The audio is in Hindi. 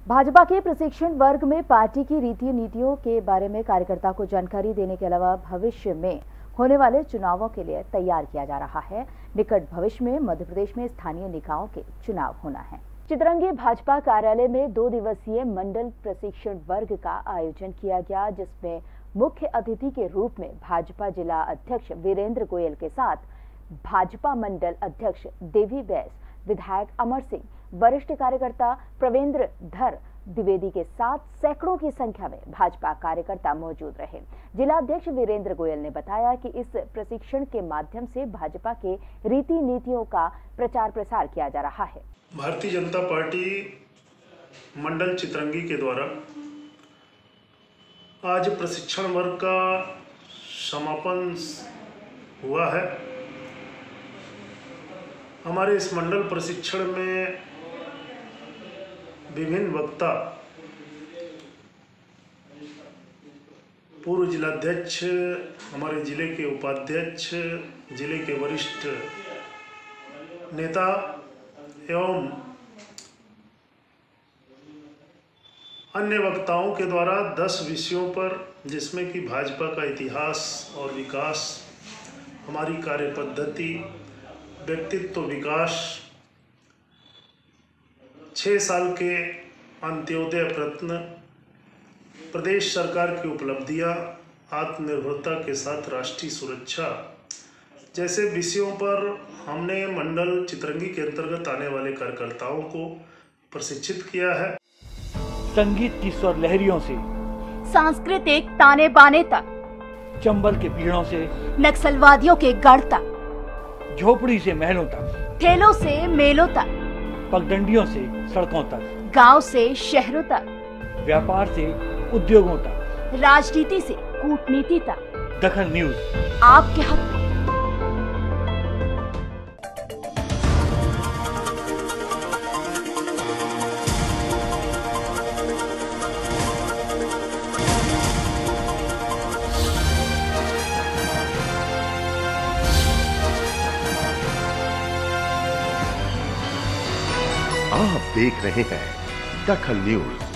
भाजपा के प्रशिक्षण वर्ग में पार्टी की रीति नीतियों के बारे में कार्यकर्ता को जानकारी देने के अलावा भविष्य में होने वाले चुनावों के लिए तैयार किया जा रहा है। निकट भविष्य में मध्य प्रदेश में स्थानीय निकायों के चुनाव होना है। चितरंगी भाजपा कार्यालय में 2 दिवसीय मंडल प्रशिक्षण वर्ग का आयोजन किया गया, जिसमें मुख्य अतिथि के रूप में भाजपा जिला अध्यक्ष वीरेंद्र गोयल के साथ भाजपा मंडल अध्यक्ष देवी बैस, विधायक अमर सिंह, वरिष्ठ कार्यकर्ता प्रवेंद्र धर द्विवेदी के साथ सैकड़ों की संख्या में भाजपा कार्यकर्ता मौजूद रहे। जिला अध्यक्ष वीरेंद्र गोयल ने बताया कि इस प्रशिक्षण के माध्यम से भाजपा के रीति नीतियों का प्रचार प्रसार किया जा रहा है। भारतीय जनता पार्टी मंडल चितरंगी के द्वारा आज प्रशिक्षण वर्ग का समापन हुआ है। हमारे इस मंडल प्रशिक्षण में विभिन्न वक्ता, पूर्व जिलाध्यक्ष, हमारे जिले के उपाध्यक्ष, जिले के वरिष्ठ नेता एवं अन्य वक्ताओं के द्वारा 10 विषयों पर, जिसमें कि भाजपा का इतिहास और विकास, हमारी कार्य पद्धति, व्यक्तित्व विकास, 6 साल के अंत्योदय प्रयत्न, प्रदेश सरकार की उपलब्धियां, आत्मनिर्भरता के साथ राष्ट्रीय सुरक्षा जैसे विषयों पर हमने मंडल चितरंगी के अंतर्गत आने वाले कार्यकर्ताओं को प्रशिक्षित किया है। संगीत की स्वर लहरियों से सांस्कृतिक ताने बाने तक, चंबल के पीड़ों से नक्सलवादियों के गढ़ तक, झोपड़ी से महलों तक, ठेलों से मेलों तक, पगडंडियों से सड़कों तक, गांव से शहरों तक, व्यापार से उद्योगों तक, राजनीति से कूटनीति तक, दखल न्यूज आपके हक में। आप देख रहे हैं दखल न्यूज।